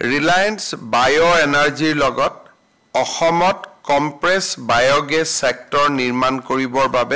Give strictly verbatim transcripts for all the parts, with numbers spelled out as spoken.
Reliance Bioenergy লগত অসমত compress biogas sector নিৰ্মাণ কৰিবৰ বাবে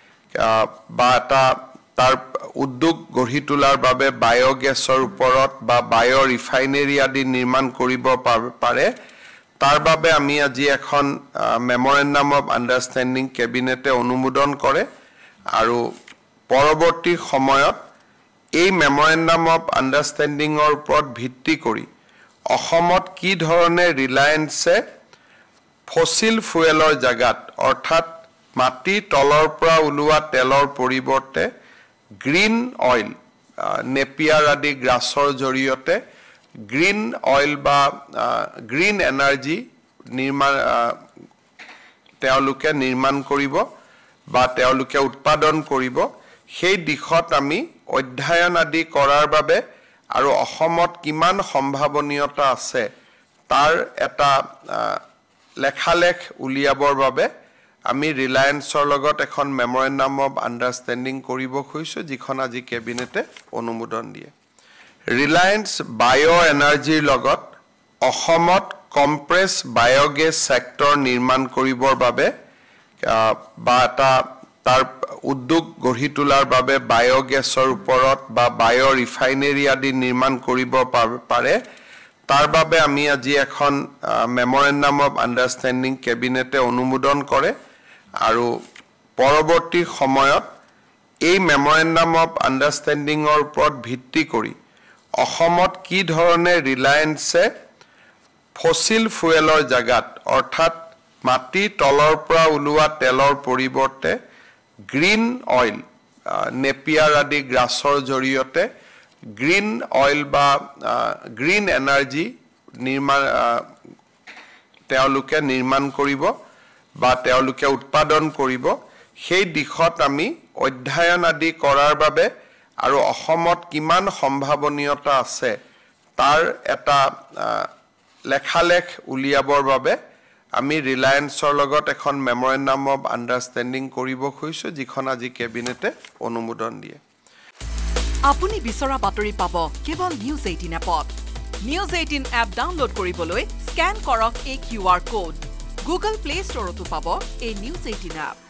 বা এটা তাৰ উদ্যোগ গঢ়ি তোলাৰ বাবে বায়োগেছৰ ওপৰত বা বায়ো ৰিফাইনাৰী আদি নিৰ্মাণ কৰিব পাৰে তাৰ বাবে আমি আজি এখন মেমৰেন্ডাম অফ আন্ডাৰষ্টেণ্ডিং কেবিনেটে অনুমোদন কৰে আৰু পৰৱৰ্তী সময়ত এই মেমৰেন্ডাম অফ আন্ডাৰষ্টেণ্ডিংৰ ওপৰত ভিত্তি কৰি অসমত কি ধৰণে ৰিলায়েন্সে ফসিল ফুয়েলৰ জাগাত অৰ্থাৎ মাটি তলৰ পৰা ওলোৱা তেলৰ পৰিৱৰ্তে গ্ৰীণ অইল নেপিয়াৰ আদি গ্ৰাছৰ জৰিয়তে গ্ৰীণ অইল বা গ্ৰীণ এনাৰ্জি নিৰ্মাণ তেওঁলোকে নিৰ্মাণ কৰিব বা তেওঁলোকে উৎপাদন কৰিব সেই দিশত আমি অধ্যয়ন আদি কৰাৰ বাবে আৰু অসমত কিমান সম্ভাৱনীয়তা আছে তাৰ এটা লেখালেখ উলিয়াবৰ বাবে আমি ৰিলায়েন্সৰ লগত এখন মেমৰেন্ডাম অফ আন্ডাৰষ্টেণ্ডিং কৰিব খুজিছো যিখন আজি কেবিনেটে অনুমোদন দিয়ে Reliance Bioenergy লগত অসমত কম্প্ৰেছ বায়োগেছ সেক্টৰ নিৰ্মাণ কৰিবৰ বাবে বা এটা তাৰ উদ্যোগ গঢ়ি তোলাৰ বাবে বায়োগেছৰ ওপৰত বা বায়ো ৰিফাইনাৰী আদি নিৰ্মাণ কৰিব পাৰে তাৰ বাবে আমি আজি এখন মেমৰেন্ডাম অফ আন্ডাৰষ্টেণ্ডিং কেবিনেটে অনুমোদন কৰে আৰু পৰৱৰ্তী সময়ত এই মেমৰেন্ডাম অফ আন্ডাৰষ্টেণ্ডিংৰ ওপৰত ভিত্তি কৰি অসমত কি ধৰণে ৰিলায়েন্সে ফসিল ফুয়েলৰ জাগাত অৰ্থাৎ মাটি তলৰ পৰা ওলোৱা তেলৰ পৰিৱৰ্তে গ্ৰীণ অইল নেপিয়াৰ আদি গ্ৰাছৰ জৰিয়তে গ্ৰীণ অইল বা গ্ৰীণ এনাৰ্জি নিৰ্মাণ তেওঁলোকে নিৰ্মাণ কৰিব বা তেওঁলোকে উৎপাদন কৰিব সেই দিশত আমি অধ্যয়ন আদি কৰাৰ বাবে আৰু অসমত কিমান সম্ভাৱনীয়তা আছে তাৰ এটা লেখালেখ উলিয়াবৰ বাবে আমি ৰিলায়েন্সৰ লগত এখন মেমৰেন্ডাম অফ আন্ডাৰষ্টেণ্ডিং কৰিব খুজিছো যিখন আজি কেবিনেটে অনুমোদন দিয়ে আপুনি বিচৰা বাতৰি পাব কেৱল নিউজ এইটিন এপত নিউজ এইটিন এপ ডাউনলোড কৰিবলৈ স্ক্যান কৰক এই কিউআৰ কোড গুগল প্লে ষ্টৰতো পাব এই নিউজ এইটিন এপ